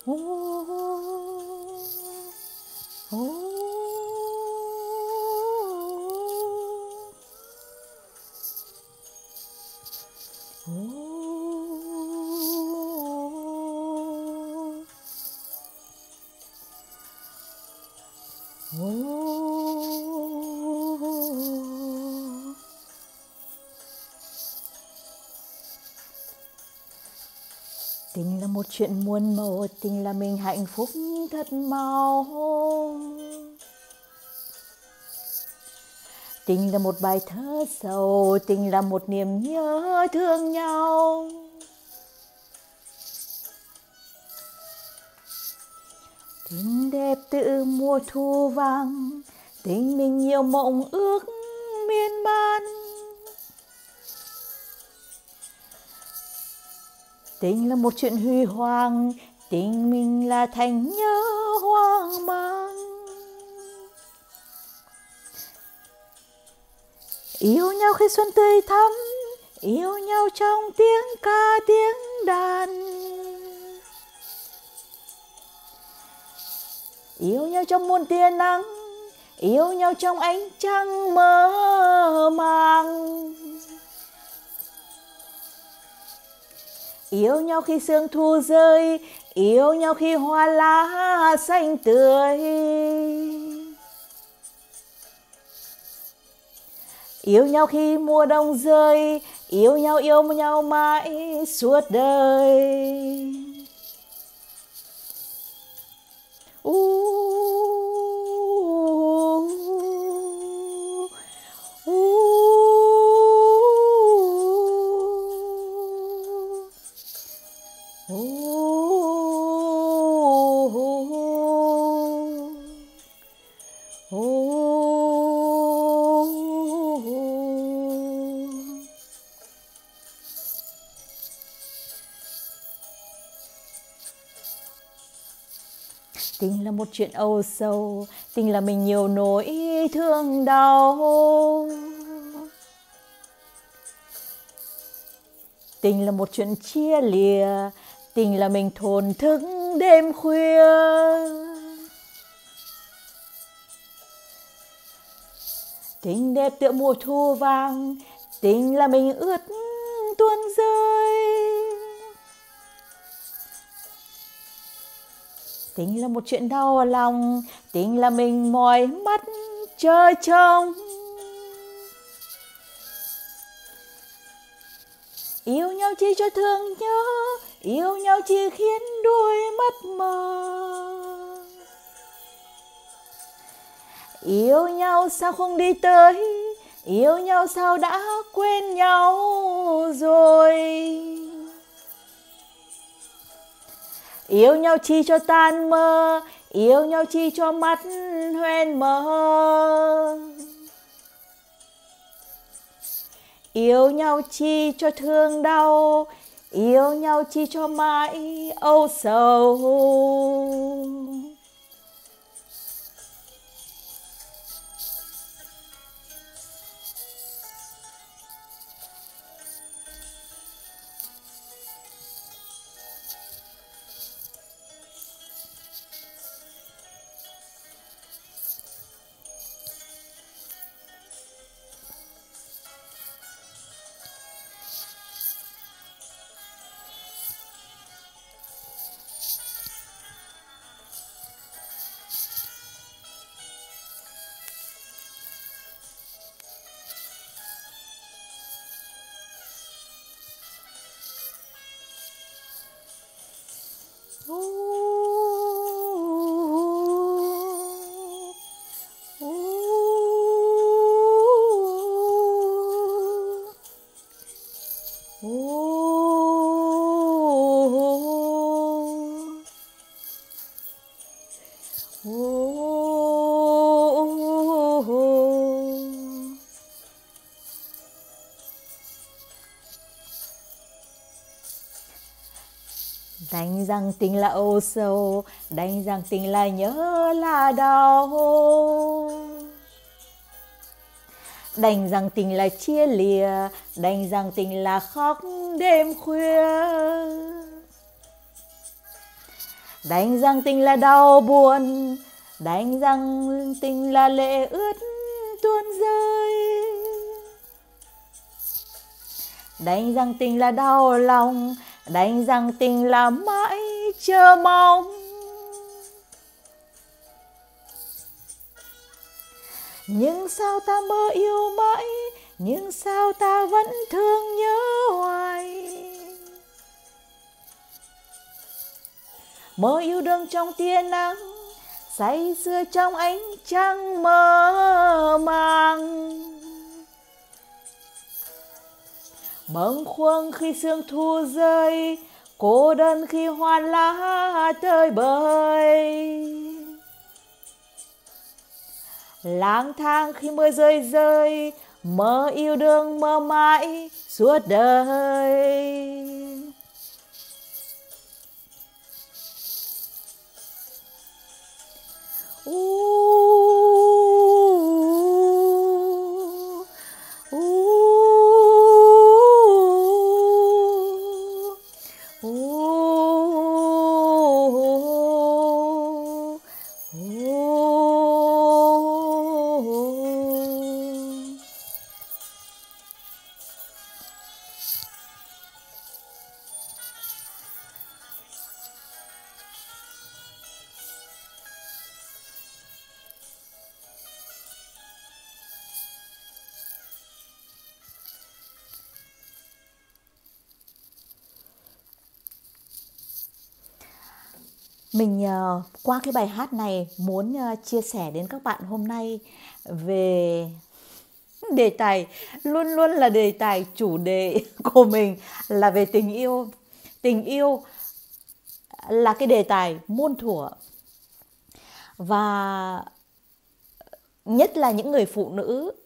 Ô, ô, tình là một chuyện muôn màu, tình là mình hạnh phúc thật mau. Tình là một bài thơ sầu, tình là một niềm nhớ thương nhau. Tình đẹp tự mùa thu vàng, tình mình nhiều mộng ước miên man. Tình là một chuyện huy hoàng, tình mình là thành nhớ hoang mang. Yêu nhau khi xuân tươi thắm, yêu nhau trong tiếng ca tiếng đàn. Yêu nhau trong muôn tia nắng, yêu nhau trong ánh trăng mơ màng. Yêu nhau khi sương thu rơi, yêu nhau khi hoa lá xanh tươi. Yêu nhau khi mùa đông rơi, yêu nhau mãi suốt đời. Tình là một chuyện âu sầu, tình là mình nhiều nỗi thương đau. Tình là một chuyện chia lìa, tình là mình thổn thức đêm khuya. Tình đẹp tựa mùa thu vàng, tình là mình ướt tuôn rơi. Tình là một chuyện đau lòng, tình là mình mỏi mắt chờ trông. Yêu nhau chỉ cho thương nhớ, yêu nhau chỉ khiến đôi mắt mờ. Yêu nhau sao không đi tới, yêu nhau sao đã quên nhau rồi. Yêu nhau chi cho tan mơ, yêu nhau chi cho mắt hoen mờ. Yêu nhau chi cho thương đau, yêu nhau chi cho mãi âu sầu. Đành rằng tình là âu sầu, đành rằng tình là nhớ là đau. Đành rằng tình là chia lìa, đành rằng tình là khóc đêm khuya. Đánh rằng tình là đau buồn, đánh rằng tình là lệ ướt tuôn rơi. Đánh rằng tình là đau lòng, đánh rằng tình là mãi chờ mong. Nhưng sao ta mơ yêu mãi, nhưng sao ta vẫn thương nhớ hoài. Mơ yêu đương trong tia nắng, say sưa trong ánh trăng mơ màng. Bâng khuâng khi sương thu rơi, cô đơn khi hoa lá tơi bời. Lang thang khi mưa rơi rơi, mơ yêu đương mơ mãi suốt đời. Mình qua cái bài hát này muốn chia sẻ đến các bạn hôm nay về đề tài, luôn luôn là đề tài chủ đề của mình là về tình yêu. Tình yêu là cái đề tài muôn thuở. Và nhất là những người phụ nữ